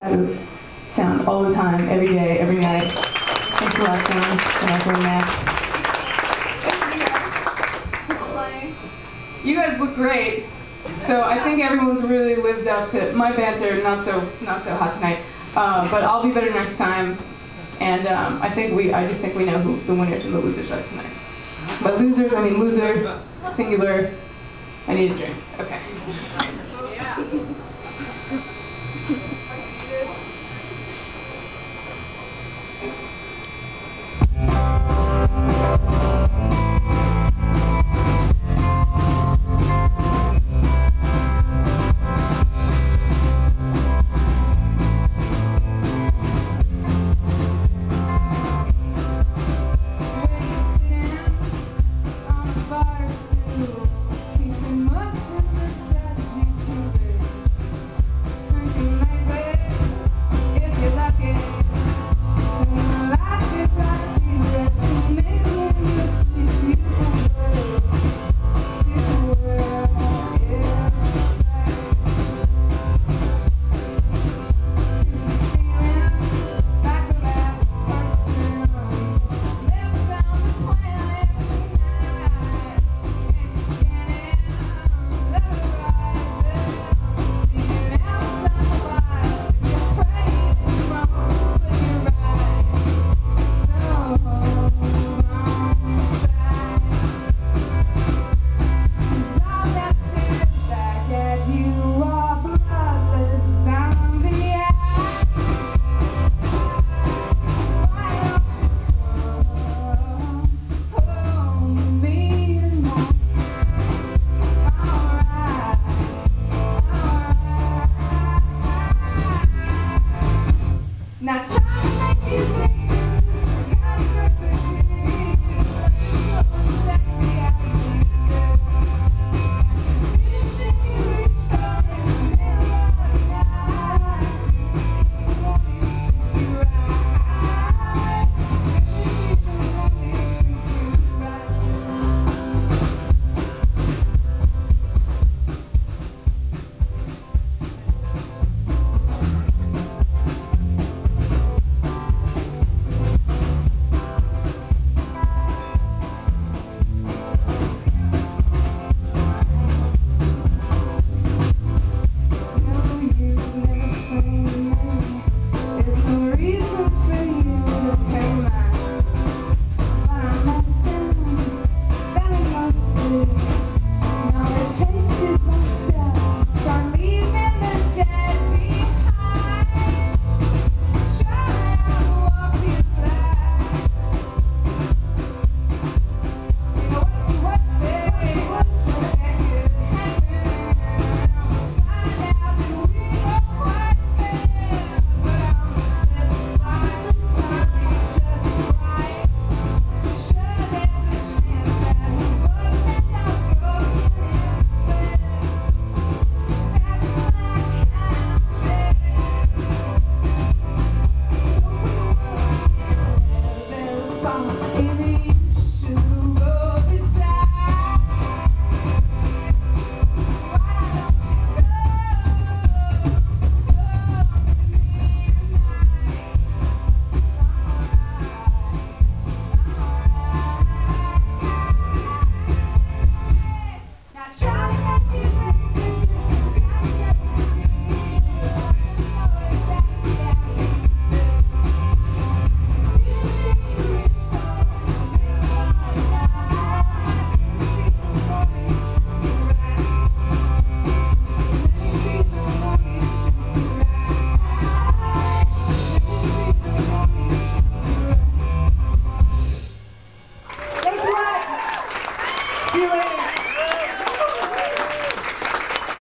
boots sound all the time, every day, every night. Thanks a lot, John. And for Max. You guys look great. So I think everyone's really lived up to my banter. Not so hot tonight, but I'll be better next time. And I just think we know who the winners and the losers are tonight. By losers, I mean loser, singular. I need a drink. Okay. Now